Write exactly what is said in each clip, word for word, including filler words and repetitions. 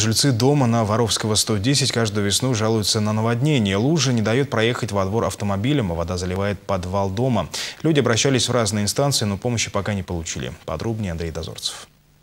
Жильцы дома на Воровского сто десять каждую весну жалуются на наводнение. Лужа не дает проехать во двор автомобилем, а вода заливает подвал дома. Люди обращались в разные инстанции, но помощи пока не получили. Подробнее Андрей Дозорцев.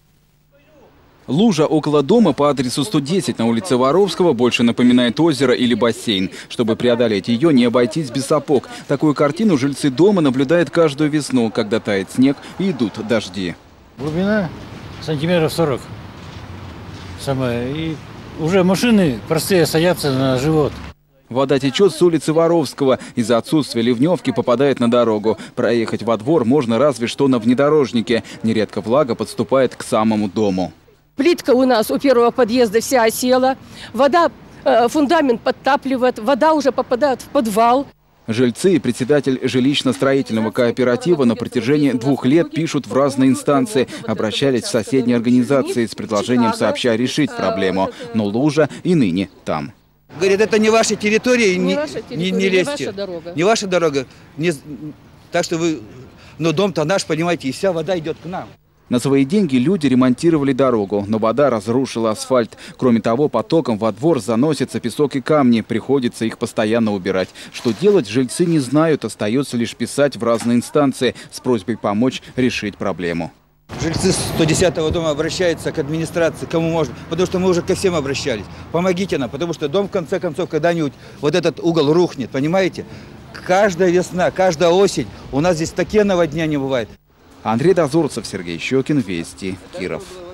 Лужа около дома по адресу сто десять на улице Воровского больше напоминает озеро или бассейн. Чтобы преодолеть ее, не обойтись без сапог. Такую картину жильцы дома наблюдают каждую весну, когда тает снег и идут дожди. Глубина сантиметров сорок. Самое. И уже машины простые садятся на живот. Вода течет с улицы Воровского. Из-за отсутствия ливневки попадает на дорогу. Проехать во двор можно разве что на внедорожнике. Нередко влага подступает к самому дому. Плитка у нас у первого подъезда вся осела. Вода, э, фундамент подтапливает. Вода уже попадает в подвал. Жильцы и председатель жилищно-строительного кооператива на протяжении двух лет пишут в разные инстанции. Обращались в соседние организации с предложением сообща решить проблему. Но лужа и ныне там. Говорит, это не ваша территория, не, не, ваша территория, не, не лезьте. Не ваша дорога. Не ваша дорога. Не, так что вы... Но дом-то наш, понимаете, и вся вода идет к нам. На свои деньги люди ремонтировали дорогу, но вода разрушила асфальт. Кроме того, потоком во двор заносятся песок и камни. Приходится их постоянно убирать. Что делать, жильцы не знают. Остается лишь писать в разные инстанции с просьбой помочь решить проблему. Жильцы сто десятого дома обращаются к администрации, кому можно, потому что мы уже ко всем обращались. Помогите нам, потому что дом в конце концов когда-нибудь вот этот угол рухнет, понимаете? Каждая весна, каждая осень у нас здесь такие наводнения бывают. Андрей Дозорцев, Сергей Щекин, Вести, Киров.